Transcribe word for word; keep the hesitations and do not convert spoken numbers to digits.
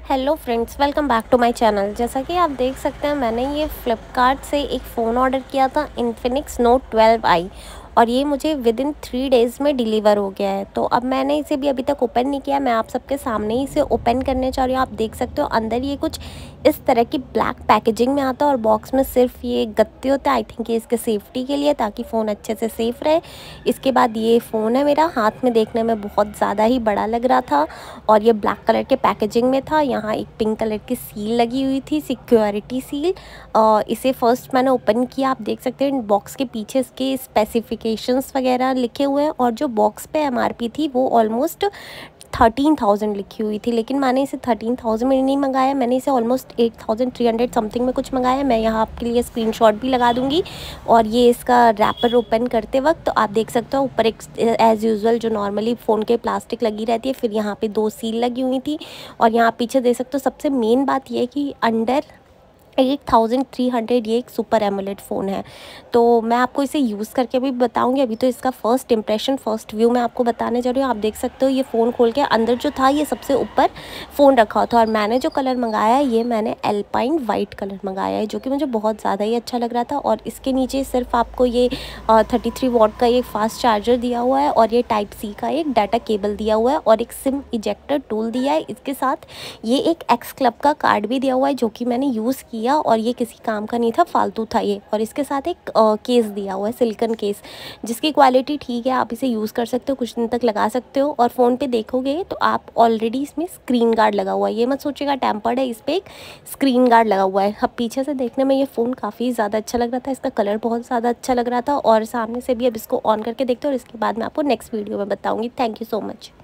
Hello friends, welcome back to my channel. जैसा कि आप देख सकते हैं, मैंने ये फ्लिपकार्ट से एक फ़ोन ऑर्डर किया था, इन्फिनिक्स नोट ट्वेल्व आई, और ये मुझे विद इन थ्री डेज़ में डिलीवर हो गया है। तो अब मैंने इसे भी अभी तक ओपन नहीं किया, मैं आप सबके सामने ही इसे ओपन करने जा रही हूँ। आप देख सकते हो अंदर ये कुछ इस तरह की ब्लैक पैकेजिंग में आता है और बॉक्स में सिर्फ ये गत्ते होते हैं। आई थिंक ये इसके सेफ्टी के लिए, ताकि फ़ोन अच्छे से सेफ़ रहे। इसके बाद ये फ़ोन है मेरा हाथ में, देखने में बहुत ज़्यादा ही बड़ा लग रहा था और ये ब्लैक कलर के पैकेजिंग में था। यहाँ एक पिंक कलर की सील लगी हुई थी, सिक्योरिटी सील। और इसे फर्स्ट मैंने ओपन किया। आप देख सकते हैं बॉक्स के पीछे इसके स्पेसिफिकेशंस वगैरह लिखे हुए हैं, और जो बॉक्स पे एमआरपी थी वो ऑलमोस्ट थर्टीन थाउजेंड लिखी हुई थी, लेकिन मैंने इसे थर्टीन थाउजेंड में नहीं मंगाया, मैंने इसे almost eight thousand three hundred something में कुछ मंगाया। मैं यहाँ आपके लिए स्क्रीनशॉट भी लगा दूँगी। और ये इसका रैपर ओपन करते वक्त तो आप देख सकते हो ऊपर एक एज़ यूजुअल जो नॉर्मली फ़ोन के प्लास्टिक लगी रहती है, फिर यहाँ पे दो सील लगी हुई थी। और यहाँ पीछे देख सकते हो सबसे मेन बात ये है कि under eight thousand three hundred ये एक सुपर एमोलेड फ़ोन है। तो मैं आपको इसे यूज़ करके भी बताऊंगी। अभी तो इसका फ़र्स्ट इंप्रेशन, फ़र्स्ट व्यू मैं आपको बताने जा रही हूँ। आप देख सकते हो ये फ़ोन खोल के अंदर जो था ये सबसे ऊपर फ़ोन रखा हुआ था, और मैंने जो कलर मंगाया है ये मैंने एल्पाइन वाइट कलर मंगाया है, जो कि मुझे बहुत ज़्यादा ही अच्छा लग रहा था। और इसके नीचे सिर्फ आपको ये थर्टी थ्री वॉट का एक फास्ट चार्जर दिया हुआ है, और ये टाइप सी का एक डाटा केबल दिया हुआ है, और एक सिम इजेक्टर टूल दिया है। इसके साथ ये एक एक्स क्लब का कार्ड भी दिया हुआ है, जो कि मैंने यूज़ किया और ये किसी काम का नहीं था, फालतू था ये। और इसके साथ एक आ, केस दिया हुआ है, सिलिकॉन केस, जिसकी क्वालिटी ठीक है, आप इसे यूज़ कर सकते हो, कुछ दिन तक लगा सकते हो। और फ़ोन पे देखोगे तो आप ऑलरेडी इसमें स्क्रीन गार्ड लगा हुआ है, ये मत सोचिएगा टेम्पर्ड है, इस पर एक स्क्रीन गार्ड लगा हुआ है। अब पीछे से देखने में ये फ़ोन काफ़ी ज़्यादा अच्छा लग रहा था, इसका कलर बहुत ज़्यादा अच्छा लग रहा था, और सामने से भी अब इसको ऑन करके देखते हो, और इसके बाद मैं आपको नेक्स्ट वीडियो में बताऊँगी। Thank you so much.